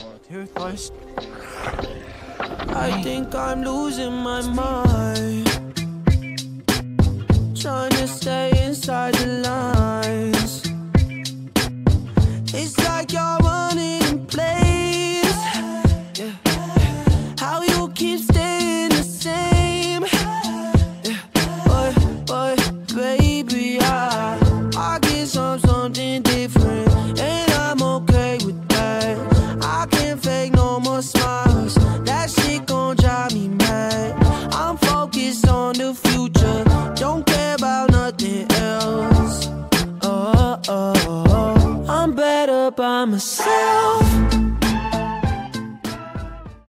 I think I'm losing my mind, trying to stay inside the line.